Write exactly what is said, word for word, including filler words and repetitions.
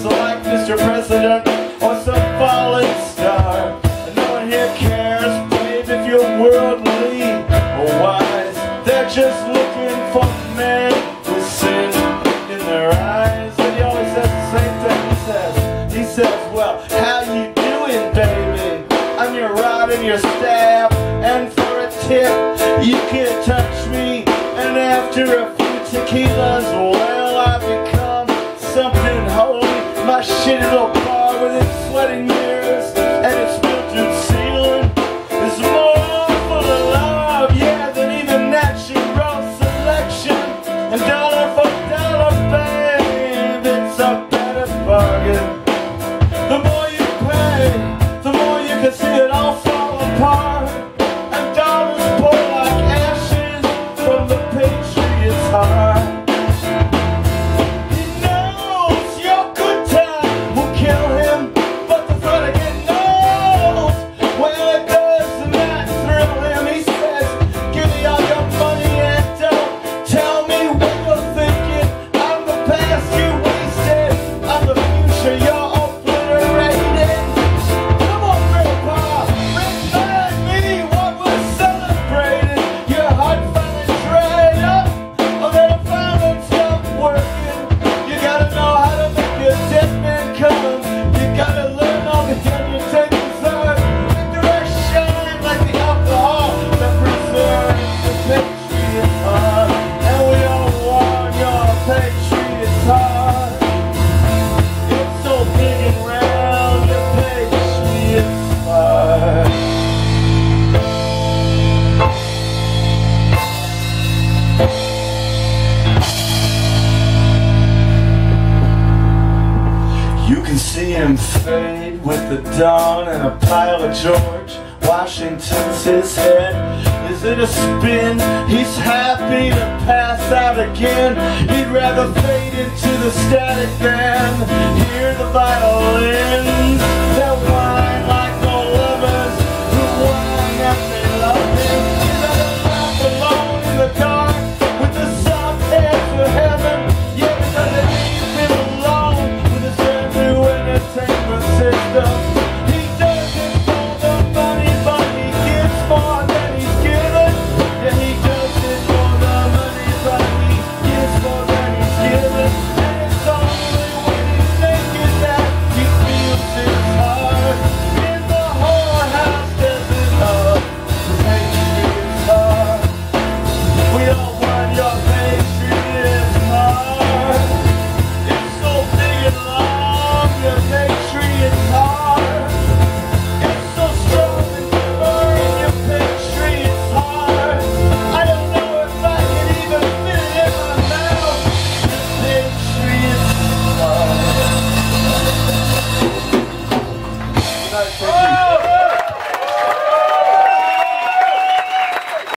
So like Mister President or some fallen star, and no one here cares, babe, if you're worldly or wise. They're just looking for men with sin in their eyes. And he always says the same thing. He says, he says, well, how you doing, baby? I'm your rod and your staff, and for a tip, you can touch me. And after a few tequilas, well, I become something holy. My shitty little bar with its sweating mirrors and its filtered ceiling is more full of love, yeah, than even natural selection. And dollar for dollar, babe, it's a better bargain. The more you pay, the more you can see it all fall apart. And dollars pour like ashes from the Patriots' heart. You can see him fade with the dawn, and a pile of George Washington's his head. Is it a spin? He's happy to pass out again. He'd rather fade into the static than hear the violins that whine like the lovers who whine that they love him. He'd rather laugh alone in the dark with the soft airs of heaven. Yeah, because it leaves him alone with his new entertainment system. He does it for the money, but he gives more than he's given. Yeah, he does it for the money, but he gives more than he's given. And it's only when he's naked that he feels his heart. In the whorehouse, does it hurt? The Patriots' heart. We all want your Patriots' heart. It's so big and long, your Patriots' heart. It's so strong and firm, your Patriots' heart. I don't know if I can even fit it in my mouth. The Patriots' heart. Good night, Patriots.